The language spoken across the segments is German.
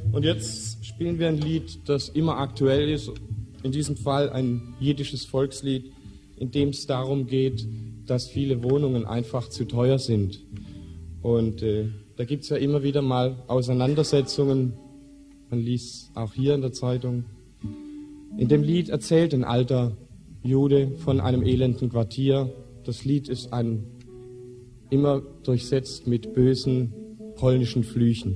Und jetzt spielen wir ein Lied, das immer aktuell ist. In diesem Fall ein jiddisches Volkslied, in dem es darum geht, dass viele Wohnungen einfach zu teuer sind. Und da gibt es ja immer wieder mal Auseinandersetzungen. Man liest auch hier in der Zeitung. In dem Lied erzählt ein alter Jude von einem elenden Quartier. Das Lied ist immer durchsetzt mit bösen polnischen Flüchen.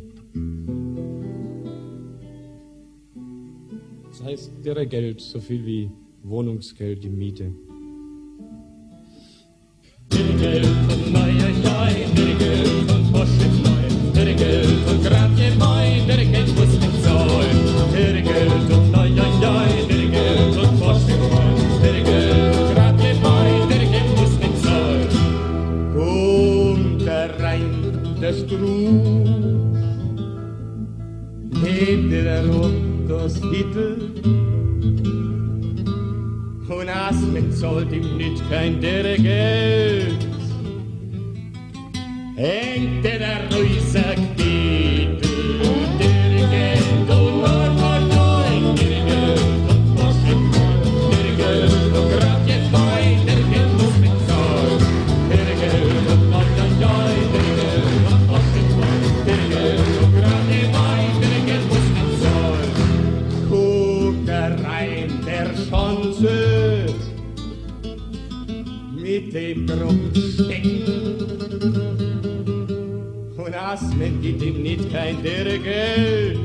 Das heißt, deren Geld, so viel wie Wohnungsgeld, die Miete. Der Geld von Meierjai, der Geld von Poschenmai, der Geld von Grabjemai, der Geld muss nicht zahlen. Der Geld von Meierjai, der Geld von Poschenmai, der Geld von Grabjemai, der Geld muss nicht zahlen. Kommt der Rhein, der Struß, hebt der Rock das Hittel, und Asmen zahlt ihm nicht kein der Geld. Hängt der Reuser Kittel, der Geld, und Nord, der Geld, und Poschenmai, der Geld, und Grabjemai, der Geld muss nicht zahlen. Der Geld, und Nord, der Geld, und Poschenmai, der Geld, und Grabjemai, der Geld muss nicht zahlen. Guck der Rhein, der Schanze, mit dem Bruchsteck. Und Asmen gibt ihm nicht kein der Geld.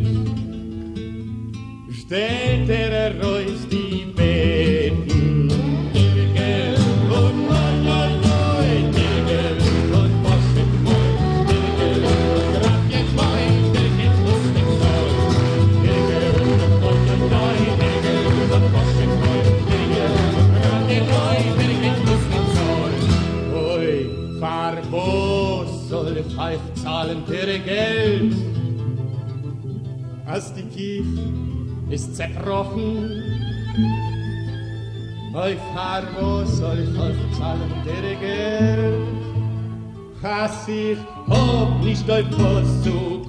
Stellt Reus die Betten. Der Geld und Nein, der Geld und Poschenmai, der Geld und Grabjemai, der Geld muss nicht zahlen. Der Geld und Nein, der Geld und Poschenmai, der Geld und Grabjemai, der Geld muss nicht zahlen. Oi, Farbos soll ich euch zahlen der Geld? Als die Kirche ist zerbrochen, oi, Farbos soll ich euch zahlen der Geld? Als ich hab nicht euch was zu